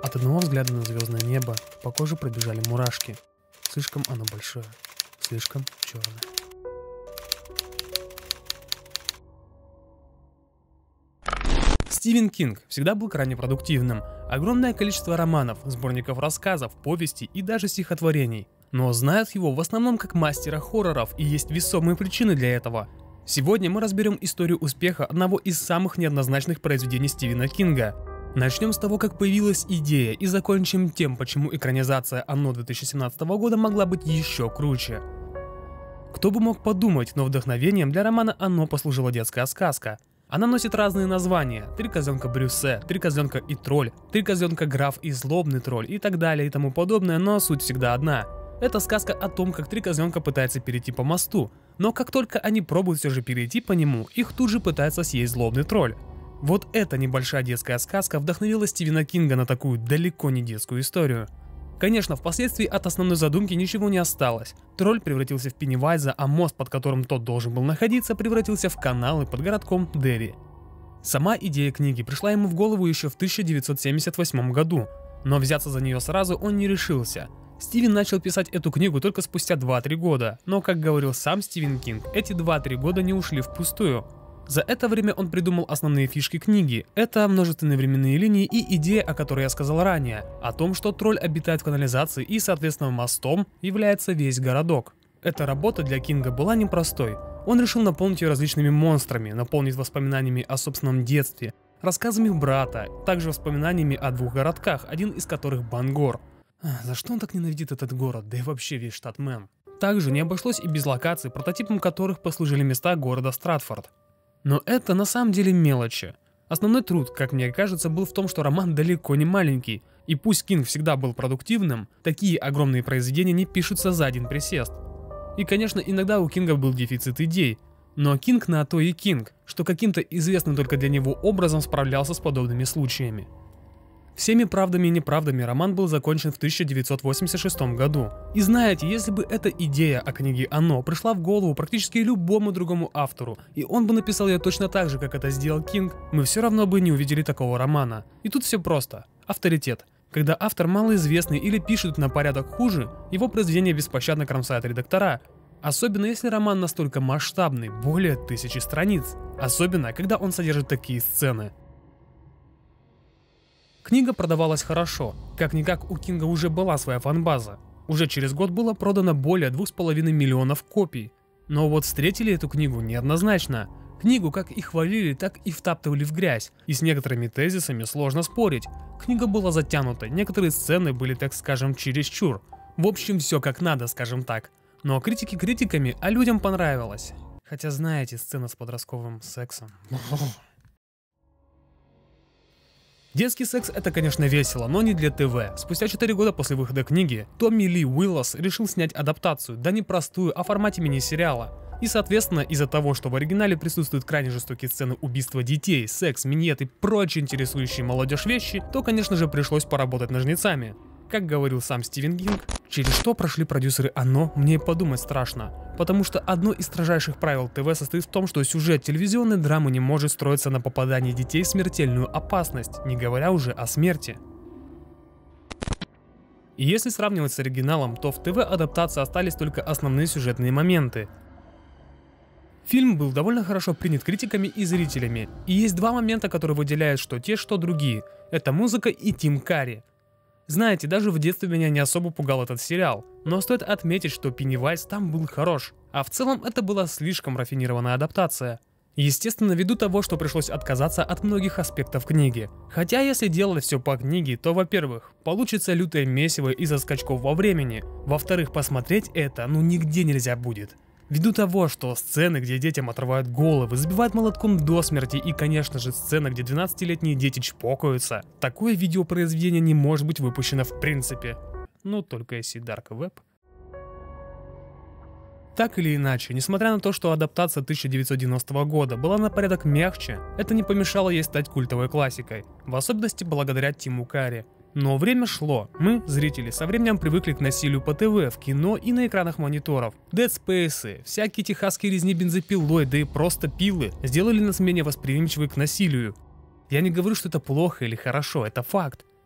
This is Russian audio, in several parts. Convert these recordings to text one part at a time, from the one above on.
От одного взгляда на звездное небо по коже пробежали мурашки. Слишком оно большое, слишком черное. Стивен Кинг всегда был крайне продуктивным. Огромное количество романов, сборников рассказов, повестей и даже стихотворений. Но знают его в основном как мастера хорроров, и есть весомые причины для этого. Сегодня мы разберем историю успеха одного из самых неоднозначных произведений Стивена Кинга. Начнем с того, как появилась идея, и закончим тем, почему экранизация «Оно» 2017 года могла быть еще круче. Кто бы мог подумать, но вдохновением для романа «Оно» послужила детская сказка. Она носит разные названия: «Три козленка Брюссе», «Три козленка и тролль», «Три козленка граф и злобный тролль» и так далее и тому подобное, но суть всегда одна. Это сказка о том, как три козленка пытаются перейти по мосту, но как только они пробуют все же перейти по нему, их тут же пытается съесть злобный тролль. Вот эта небольшая детская сказка вдохновила Стивена Кинга на такую далеко не детскую историю. Конечно, впоследствии от основной задумки ничего не осталось. Тролль превратился в Пеннивайза, а мост, под которым тот должен был находиться, превратился в каналы под городком Дерри. Сама идея книги пришла ему в голову еще в 1978 году, но взяться за нее сразу он не решился. Стивен начал писать эту книгу только спустя 2-3 года, но, как говорил сам Стивен Кинг, эти 2-3 года не ушли впустую. За это время он придумал основные фишки книги. Это множественные временные линии и идея, о которой я сказал ранее, о том, что тролль обитает в канализации и, соответственно, мостом является весь городок. Эта работа для Кинга была непростой. Он решил наполнить ее различными монстрами, наполнить воспоминаниями о собственном детстве, рассказами брата, также воспоминаниями о двух городках, один из которых Бангор. За что он так ненавидит этот город, да и вообще весь штат Мэн? Также не обошлось и без локаций, прототипом которых послужили места города Стратфорд. Но это на самом деле мелочи. Основной труд, как мне кажется, был в том, что роман далеко не маленький, и пусть Кинг всегда был продуктивным, такие огромные произведения не пишутся за один присест. И конечно, иногда у Кинга был дефицит идей, но Кинг на то и Кинг, что каким-то известным только для него образом справлялся с подобными случаями. Всеми правдами и неправдами роман был закончен в 1986 году. И знаете, если бы эта идея о книге «Оно» пришла в голову практически любому другому автору, и он бы написал ее точно так же, как это сделал Кинг, мы все равно бы не увидели такого романа. И тут все просто. Авторитет. Когда автор малоизвестный или пишет на порядок хуже, его произведение беспощадно кромсают редактора. Особенно если роман настолько масштабный, более 1000 страниц. Особенно, когда он содержит такие сцены. Книга продавалась хорошо, как-никак у Кинга уже была своя фан-база. Уже через год было продано более 2,5 миллионов копий. Но вот встретили эту книгу неоднозначно. Книгу как и хвалили, так и втаптывали в грязь, и с некоторыми тезисами сложно спорить. Книга была затянута, некоторые сцены были, так скажем, чересчур. В общем, все как надо, скажем так. Но критики критиками, а людям понравилось. Хотя знаете, сцена с подростковым сексом... Детский секс — это, конечно, весело, но не для ТВ. Спустя 4 года после выхода книги Томми Ли Уиллос решил снять адаптацию, да не простую, а в формате мини-сериала. И, соответственно, из-за того, что в оригинале присутствуют крайне жестокие сцены убийства детей, секс, миньет и прочие интересующие молодежь вещи, то, конечно же, пришлось поработать ножницами. Как говорил сам Стивен Кинг, через что прошли продюсеры «Оно», мне и подумать страшно. Потому что одно из строжайших правил ТВ состоит в том, что сюжет телевизионной драмы не может строиться на попадании детей в смертельную опасность, не говоря уже о смерти. И если сравнивать с оригиналом, то в ТВ-адаптации остались только основные сюжетные моменты. Фильм был довольно хорошо принят критиками и зрителями, и есть два момента, которые выделяют что те, что другие. Это музыка и Тим Карри. Знаете, даже в детстве меня не особо пугал этот сериал, но стоит отметить, что Пеннивайз там был хорош, а в целом это была слишком рафинированная адаптация. Естественно, ввиду того, что пришлось отказаться от многих аспектов книги. Хотя если делать все по книге, то, во-первых, получится лютое месиво из-за скачков во времени, во-вторых, посмотреть это нигде нельзя будет. Ввиду того, что сцены, где детям отрывают головы, забивают молотком до смерти и, конечно же, сцена, где 12-летние дети чпокаются, такое видеопроизведение не может быть выпущено в принципе. Ну, только если Dark Web. Так или иначе, несмотря на то, что адаптация 1990 года была на порядок мягче, это не помешало ей стать культовой классикой, в особенности благодаря Тиму Карри. Но время шло, мы, зрители, со временем привыкли к насилию по ТВ, в кино и на экранах мониторов. Dead Space, всякие техасские резни бензопилой, да и просто пилы, сделали нас менее восприимчивы к насилию. Я не говорю, что это плохо или хорошо, это факт.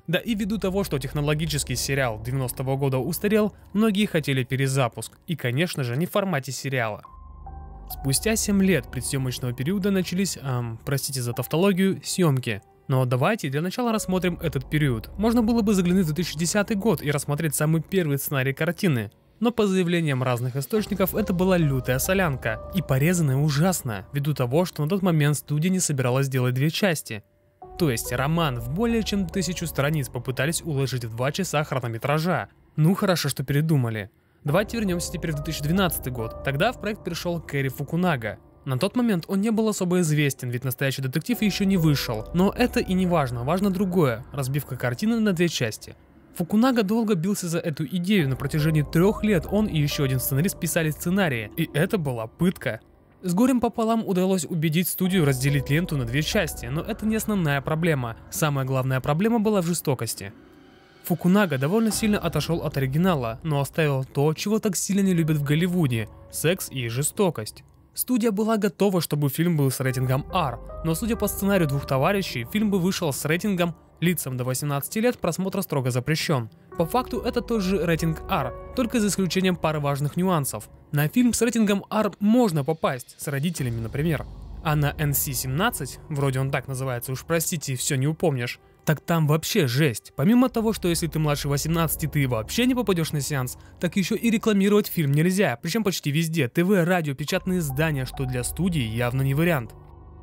Да и ввиду того, что технологический сериал 90-го года устарел, многие хотели перезапуск, и конечно же не в формате сериала. Спустя 7 лет предсъемочного периода начались, простите за тавтологию, съемки. Но давайте для начала рассмотрим этот период. Можно было бы заглянуть в 2010 год и рассмотреть самый первый сценарий картины. Но по заявлениям разных источников это была лютая солянка. И порезанная ужасно, ввиду того, что на тот момент студия не собиралась делать 2 части. То есть роман в более чем 1000 страниц попытались уложить в 2 часа хронометража. Ну хорошо, что передумали. Давайте вернемся теперь в 2012 год. Тогда в проект пришел Кэри Фукунага. На тот момент он не был особо известен, ведь настоящий детектив еще не вышел. Но это и не важно, важно другое – разбивка картины на 2 части. Фукунага долго бился за эту идею, на протяжении 3 лет он и еще один сценарист писали сценарии, и это была пытка. С горем пополам удалось убедить студию разделить ленту на 2 части, но это не основная проблема. Самая главная проблема была в жестокости. Фукунага довольно сильно отошел от оригинала, но оставил то, чего так сильно не любят в Голливуде – секс и жестокость. Студия была готова, чтобы фильм был с рейтингом R, но судя по сценарию 2 товарищей, фильм бы вышел с рейтингом «Лицам до 18 лет просмотр строго запрещен». По факту это тот же рейтинг R, только за исключением пары важных нюансов. На фильм с рейтингом R можно попасть, с родителями, например. А на NC-17, вроде он так называется, уж простите, все не упомнишь, так там вообще жесть. Помимо того, что если ты младше 18, ты вообще не попадешь на сеанс, так еще и рекламировать фильм нельзя, причем почти везде, ТВ, радио, печатные издания, что для студии явно не вариант.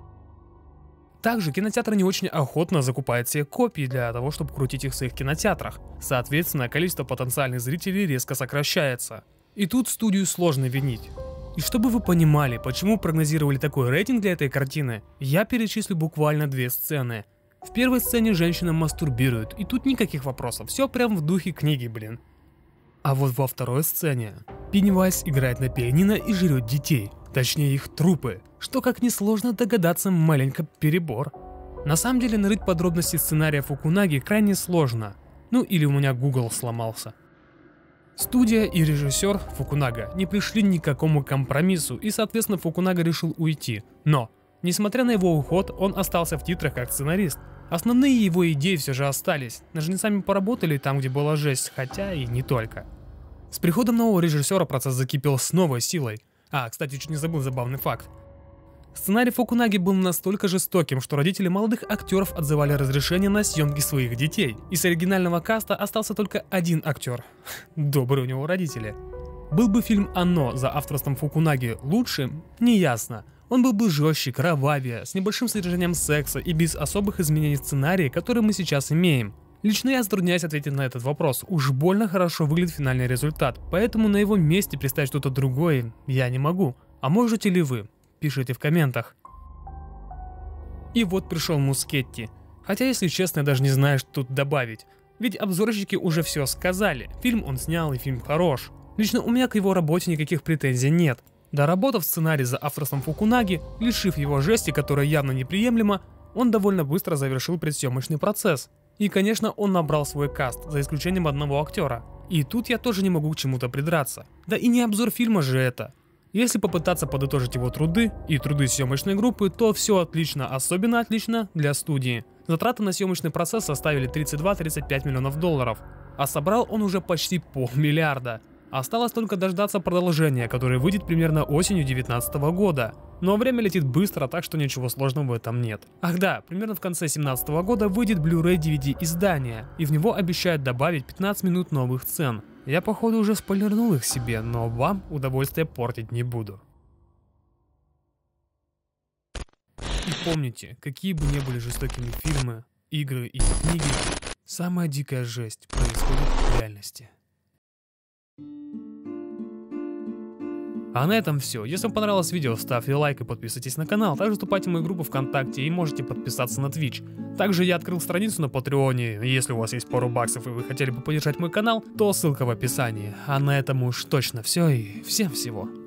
Также кинотеатры не очень охотно закупают себе копии для того, чтобы крутить их в своих кинотеатрах. Соответственно, количество потенциальных зрителей резко сокращается. И тут студию сложно винить. И чтобы вы понимали, почему прогнозировали такой рейтинг для этой картины, я перечислю буквально 2 сцены. В первой сцене женщина мастурбирует, и тут никаких вопросов, все прям в духе книги, блин. А вот во второй сцене Пеннивайз играет на пианино и жрет детей, точнее их трупы, что, как несложно догадаться, маленько перебор. На самом деле нарыть подробности сценария Фукунаги крайне сложно, ну или у меня Google сломался. Студия и режиссер Фукунага не пришли ни к какому компромиссу, и соответственно Фукунага решил уйти, но несмотря на его уход, он остался в титрах как сценарист. Основные его идеи все же остались, ножницами поработали там, где была жесть, хотя и не только. С приходом нового режиссера процесс закипел с новой силой. Кстати, чуть не забыл забавный факт. Сценарий Фукунаги был настолько жестоким, что родители молодых актеров отзывали разрешение на съемки своих детей. Из оригинального каста остался только один актер. Добрые у него родители. Был бы фильм «Оно» за авторством Фукунаги лучше? Неясно. Он был бы жестче, кровавее, с небольшим содержанием секса и без особых изменений сценария, которые мы сейчас имеем. Лично я затрудняюсь ответить на этот вопрос, уж больно хорошо выглядит финальный результат, поэтому на его месте представить что-то другое я не могу. А можете ли вы? Пишите в комментах. И вот пришел Мускетти. Хотя, если честно, я даже не знаю, что тут добавить. Ведь обзорщики уже все сказали, фильм он снял и фильм хорош. Лично у меня к его работе никаких претензий нет. Доработав сценарий за авторством Фукунаги, лишив его жести, которая явно неприемлема, он довольно быстро завершил предсъемочный процесс. И конечно он набрал свой каст, за исключением одного актера. И тут я тоже не могу к чему-то придраться. Да и не обзор фильма же это. Если попытаться подытожить его труды и труды съемочной группы, то все отлично, особенно отлично для студии. Затраты на съемочный процесс составили 32-35 миллионов долларов, а собрал он уже почти $500 миллиарда. Осталось только дождаться продолжения, которое выйдет примерно осенью 2019 года. Но время летит быстро, так что ничего сложного в этом нет. Ах да, примерно в конце 2017 года выйдет Blu-ray DVD издание, и в него обещают добавить 15 минут новых сцен. Я походу уже спойлернул их себе, но вам удовольствие портить не буду. И помните, какие бы ни были жестокими фильмы, игры и книги, самая дикая жесть происходит в реальности. А на этом все. Если вам понравилось видео, ставьте лайк и подписывайтесь на канал. Также вступайте в мою группу ВКонтакте и можете подписаться на Twitch. Также я открыл страницу на Патреоне. Если у вас есть пару баксов и вы хотели бы поддержать мой канал, то ссылка в описании. А на этом уж точно все и всем всего.